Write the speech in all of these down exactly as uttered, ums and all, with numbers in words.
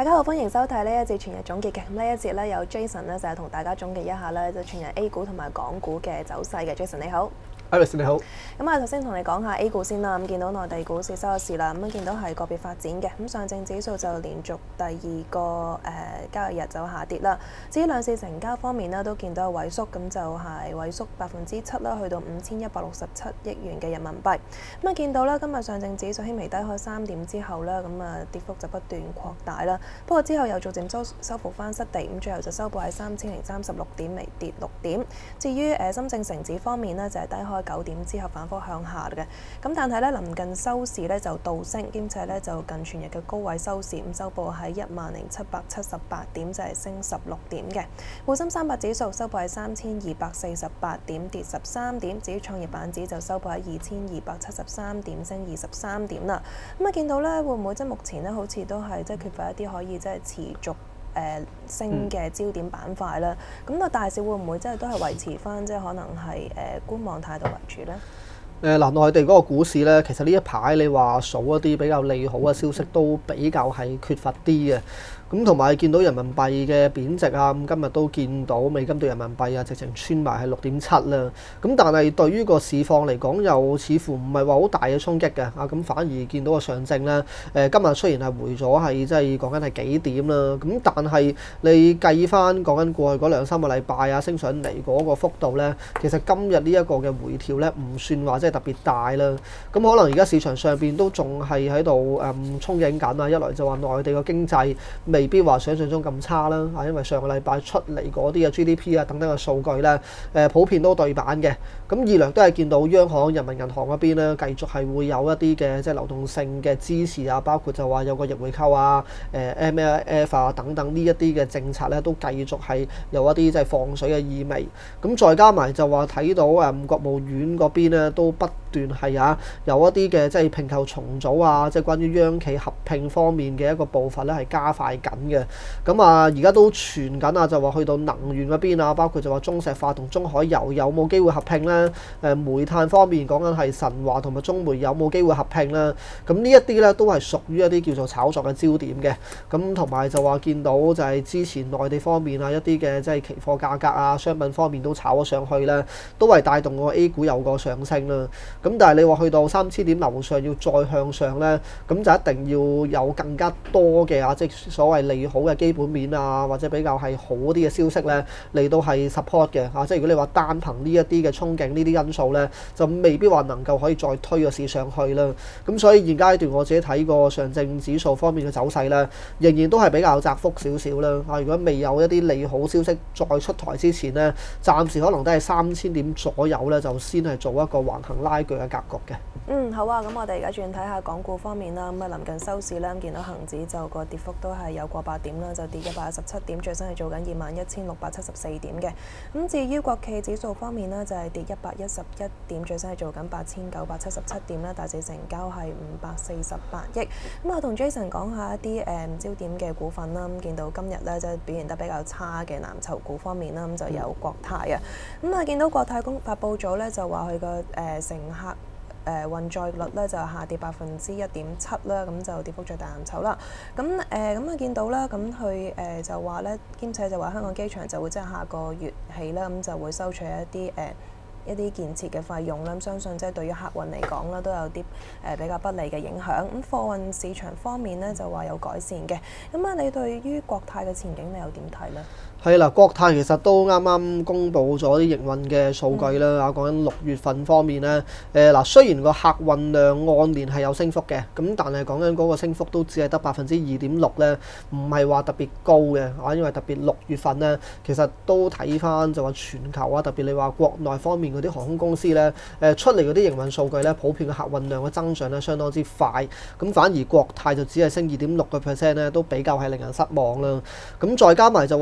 大家好，歡迎收睇呢一節全日總結嘅。咁呢一節咧，有 Jason 咧就係同大家總結一下咧，就全日 A 股同埋港股嘅走勢嘅。Jason 你好。 Iris 你好， 咁啊，頭先同你講下 A 股先啦。咁見到內地股市收咗市啦，咁啊見到係個別發展嘅。咁上證指數就連續第二個誒、呃、交易日就下跌啦。至於兩市成交方面呢，都見到有萎縮，咁就係萎縮百分之七啦，去到五千一百六十七億元嘅人民幣。咁啊見到啦，今日上證指數輕微低開三點之後咧，咁啊跌幅就不斷擴大啦。不過之後又逐漸收收復翻失地，咁最後就收報喺三千零三十六點，微跌六點。至於誒深證成指方面呢，就係低開九點之後反覆向下嘅，咁但係咧臨近收市咧就倒升，兼且咧就近全日嘅高位收市，咁收報喺一萬零七百七十八點，就係升十六點嘅。滬深三百指數收報喺三千二百四十八點，跌十三點。至於創業板指就收報喺二千二百七十三點，升二十三點啦。咁啊見到咧會唔會即係目前咧好似都係即係缺乏一啲可以即係持續誒、呃、升嘅焦點板塊啦，咁個、嗯、大市會唔會即係都係維持翻即係可能係誒、呃、觀望態度為主咧？ 誒嗱、呃，內地嗰個股市咧，其實呢一排你話數一啲比較利好嘅消息都比較係缺乏啲嘅。咁同埋見到人民幣嘅貶值啊，咁今日都見到美金對人民幣啊，直情穿埋係六點七啦。咁但係對於個市況嚟講，又似乎唔係話好大嘅衝擊嘅啊。咁反而見到個上證咧，誒、呃、今日雖然係回咗係即係講緊係幾點啦，咁但係你計翻講緊過去嗰兩三個禮拜啊，升上嚟嗰個幅度咧，其實今日呢一個嘅回調咧，唔算話即係特別大啦。咁可能而家市場上邊都仲係喺度誒憧憬緊啊。一來就話內地個經濟未未必話想象中咁差啦，啊，因為上個禮拜出嚟嗰啲嘅 G D P 啊等等嘅數據咧，誒普遍都對版嘅。咁二來都係見到央行、人民銀行嗰邊咧，繼續係會有一啲嘅即係流動性嘅支持啊，包括就話有個逆回購啊、誒 M L F 啊等等呢一啲嘅政策咧，都繼續係有一啲即係放水嘅意味。咁再加埋就話睇到誒國務院嗰邊咧，都不斷係啊有一啲嘅即係併購重組啊，即係關於央企合併方面嘅一個步伐咧，係加快緊嘅。咁啊，而家都傳緊啊，就話去到能源嗰邊啊，包括就話中石化同中海油有冇機會合併咧？誒煤炭方面講緊係神華同埋中煤有冇機會合併咧？咁呢一啲咧都係屬於一啲叫做炒作嘅焦點嘅。咁同埋就話見到就係之前內地方面啊一啲嘅即係期貨價格啊、商品方面都炒咗上去咧，都係帶動個 A 股有個上升啦。咁但係你話去到三千點樓上要再向上咧，咁就一定要有更加多嘅啊，即係所謂利好嘅基本面啊，或者比較係好啲嘅消息咧，嚟到係 support 嘅嚇。即係如果你話單憑呢一啲嘅憧憬呢啲因素咧，就未必話能夠可以再推個市上去啦。咁所以現階段我自己睇過上證指數方面嘅走勢咧，仍然都係比較窄幅少少啦。啊，如果未有一啲利好消息再出台之前咧，暫時可能都係三千點左右咧，就先係做一個橫行拉鋸嘅格局嘅。 嗯，好啊，咁我哋而家轉睇下港股方面啦。咁啊，臨近收市咧，見到恒指就個跌幅都係有過百點啦，就跌一百一十七點，最新係做緊二萬一千六百七十四點嘅。咁至於國企指數方面呢，就係跌一百一十一點，最新係做緊八千九百七十七點啦，大市成交係五百四十八億。咁我同 Jason 講下一啲誒、嗯、焦點嘅股份啦。咁見到今日咧即係表現得比較差嘅藍籌股方面啦，咁就有國泰啊。咁啊，見到國泰公發布咗咧，就話佢個誒乘客誒運載率咧就下跌百分之一點七啦，咁就跌幅最大藍籌啦。咁誒咁啊見到啦，咁佢誒就話咧，兼且就話香港機場就會即係下個月起啦，咁就會收取一啲誒、呃、一啲建設嘅費用啦。咁相信即係對於客運嚟講啦，都有啲誒比較不利嘅影響。咁貨運市場方面咧就話有改善嘅。咁啊，你對於國泰嘅前景你又點睇咧？ 係啦，國泰其實都啱啱公布咗啲營運嘅數據啦。啊，講緊六月份方面咧，誒、呃、嗱，雖然個客運量按年係有升幅嘅，咁但係講緊嗰個升幅都只係得百分之二點六咧，唔係話特別高嘅啊。因為特別六月份咧，其實都睇翻就話全球啊，特別你話國內方面嗰啲航空公司咧，誒出嚟嗰啲營運數據咧，普遍嘅客運量嘅增長咧相當之快，咁反而國泰就只係升二點六個 percent 咧，都比較係令人失望啦。咁再加埋就話佢個運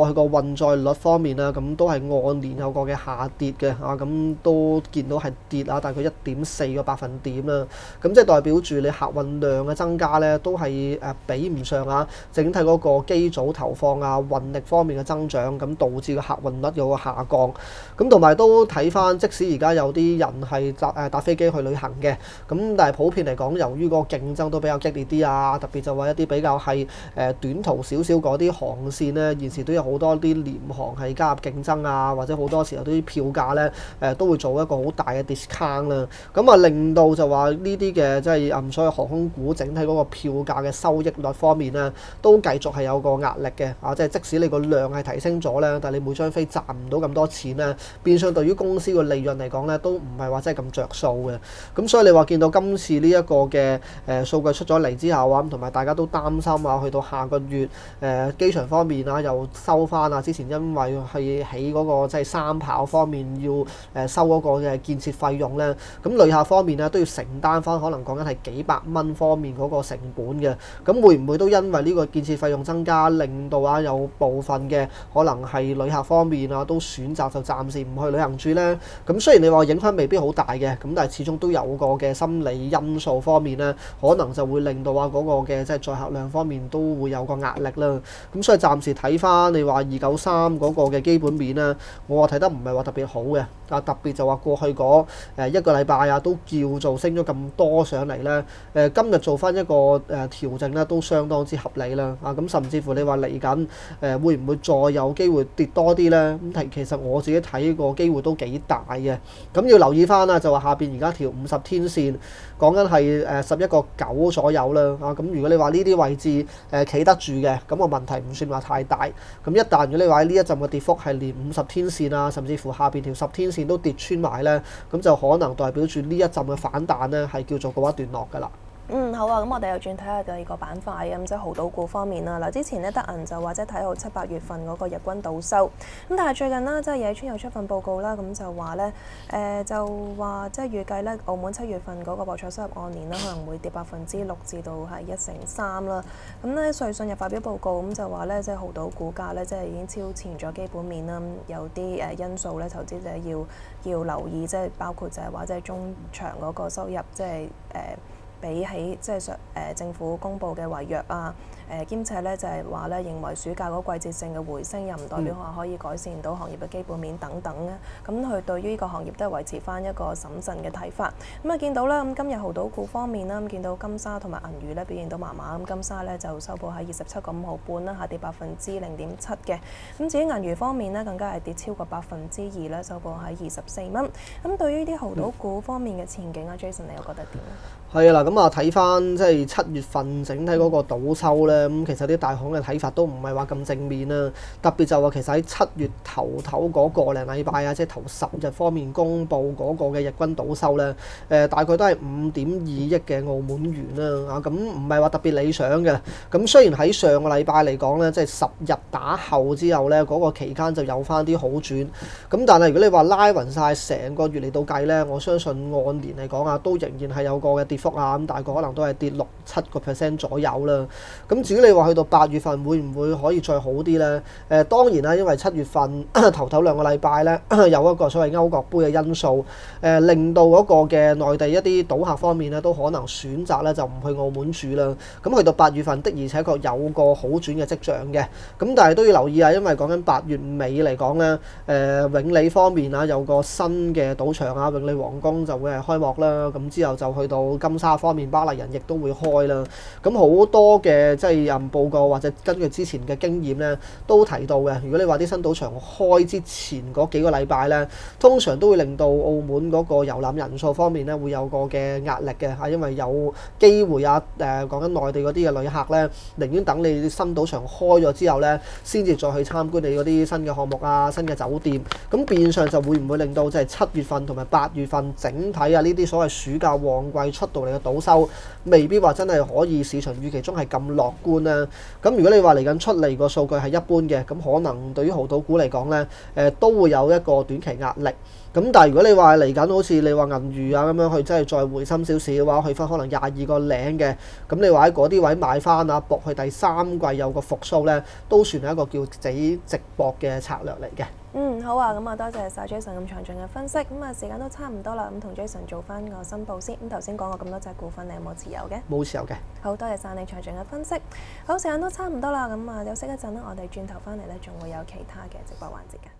運載率方面啦，咁都係按年有個嘅下跌嘅啊，咁都見到係跌啊，大概一點四個百分點啦。咁即係代表住你客運量嘅增加咧，都係誒比唔上啊整體嗰個機組投放啊運力方面嘅增長，咁導致個客運率有個下降。咁同埋都睇翻，即使而家有啲人係搭誒搭飛機去旅行嘅，咁但係普遍嚟講，由於嗰個競爭都比較激烈啲啊，特別就話一啲比較係誒短途少少嗰啲航線咧，現時都有好多啲廉航係加入競爭啊，或者好多時候啲票價咧誒都會做一個好大嘅 discount 啦。咁啊令到就話呢啲嘅即係嗯所謂航空股整體嗰個票價嘅收益率方面咧，都繼續係有個壓力嘅啊！即係即使你個量係提升咗咧，但係你每張飛賺唔到咁多錢咧，變相對於公司個利潤嚟講咧，都唔係話真係咁着數嘅。咁所以你話見到今次呢一個嘅誒數據出咗嚟之後啊，同埋大家都擔心啊，去到下個月誒、呃、機場方面啊又收翻啊，之前因為係起嗰個即係三跑方面要誒收嗰個嘅建設費用咧，咁旅客方面咧都要承擔翻，可能講緊係幾百蚊方面嗰個成本嘅。咁會唔會都因為呢個建設費用增加，令到啊有部分嘅可能係旅客方面啊都選擇就暫時唔去旅行住咧？咁雖然你話影響未必好大嘅，咁但係始終都有個嘅心理因素方面咧，可能就會令到啊嗰個嘅即係載客量方面都會有個壓力啦。咁所以暫時睇翻你話二九三嗰個嘅基本面咧，我話睇得唔係話特別好嘅。啊特別就話過去嗰誒一個禮拜啊都叫做升咗咁多上嚟咧，誒今日做翻一個誒調整咧都相當之合理啦。啊咁甚至乎你話嚟緊誒會唔會再有機會跌多啲咧？咁其實我自己睇個機會都幾大嘅。咁要留意翻啦，就話下邊而家條五十天線講緊係誒十一個九左右啦。啊咁如果你話呢啲位置誒企得住嘅，咁個問題唔算話太大。咁一旦如果你話呢一陣嘅跌幅係連五十天線啊，甚至乎下邊條十天線都跌穿埋咧，咁就可能代表住呢一陣嘅反彈咧係叫做告一段落㗎啦。 嗯，好啊，咁我哋又轉睇下第二個板塊咁，即係濠賭股方面啦。嗱，之前咧德銀就或者睇好七八月份嗰個日均賭收，咁但係最近啦，即係野村又出份報告啦，咁就話咧，誒、呃、就話即係預計咧，澳門七月份嗰個博彩收入按年咧可能會跌百分之六至到係一成三啦。咁咧瑞信又發表報告，咁就話咧，即係濠賭股價咧，即係已經超前咗基本面啦，有啲誒因素咧，投資者要要留意，即係包括就係話即係中長嗰個收入，即係誒。呃比起即係上誒政府公布嘅違約啊，誒、呃、兼且咧就係話咧認為暑假嗰季節性嘅回升又唔代表話可以改善到行業嘅基本面等等咧。咁佢對於呢個行業都係維持翻一個審慎嘅睇法。咁啊見到啦，咁今日濠賭股方面啦，咁見到金沙同埋銀娛咧表現到麻麻，咁金沙咧就收報喺二十七個五毫半啦，下跌百分之零點七嘅。咁至於銀娛方面咧，更加係跌超過百分之二咧，收報喺二十四蚊。咁對於啲濠賭股方面嘅前景啊、嗯、Jason 你又覺得點咧？ 係啊，嗱咁啊睇翻即係七月份整體嗰個賭收咧，咁其實啲大行嘅睇法都唔係話咁正面啦。特別就話其實喺七月頭頭嗰個零禮拜啊，即係頭十日方面公布嗰個嘅日均賭收咧，誒大概都係五點二億嘅澳門元啦。啊咁唔係話特別理想嘅。咁雖然喺上個禮拜嚟講咧，即係十日打後之後咧，嗰個期間就有翻啲好轉。咁但係如果你話拉勻晒成個月嚟到計咧，我相信按年嚟講啊，都仍然係有個嘅跌幅啊，咁大概可能都係跌六七個 percent 左右啦。咁至於你話去到八月份會唔會可以再好啲呢？誒、呃、當然啦，因為七月份頭頭兩個禮拜呢，有一個所謂歐國杯嘅因素，誒、呃、令到嗰個嘅內地一啲賭客方面呢，都可能選擇咧就唔去澳門住啦。咁去到八月份的而且確有個好轉嘅跡象嘅。咁但係都要留意啊，因為講緊八月尾嚟講呢，誒、呃、永利方面啊有個新嘅賭場啊，永利皇宮就會係開幕啦。咁之後就去到金沙方面，巴黎人亦都會開啦。咁好多嘅即係人報告或者根據之前嘅經驗咧，都提到嘅。如果你話啲新賭場開之前嗰幾個禮拜咧，通常都會令到澳門嗰個遊覽人數方面咧會有個嘅壓力嘅嚇，因為有機會啊誒講緊內地嗰啲嘅旅客咧，寧願等你新賭場開咗之後咧，先至再去參觀你嗰啲新嘅項目啊、新嘅酒店。咁變相就會唔會令到即係七月份同埋八月份整體啊呢啲所謂暑假旺季出到度嚟嘅賭收，未必話真係可以市場預期中係咁樂觀啦。咁如果你話嚟緊出嚟個數據係一般嘅，咁可能對於濠賭股嚟講咧，誒、呃、都會有一個短期壓力。咁但係如果你話嚟緊好似你話銀娛啊咁樣，佢真係再回深少少嘅話，去翻可能廿二個零嘅，咁你話喺嗰啲位買翻啊，搏去第三季有個復甦咧，都算係一個叫幾值博嘅策略嚟嘅。 嗯，好啊，咁啊多謝晒 Jason 咁詳盡嘅分析，咁啊時間都差唔多啦，咁同 Jason 做翻個申報先。咁頭先講過咁多隻股份，你有冇持有嘅？ 冇持有嘅。 好多謝晒你詳盡嘅分析。好，時間都差唔多啦，咁啊休息一陣啦，我哋轉頭翻嚟咧，仲會有其他嘅直播環節嘅。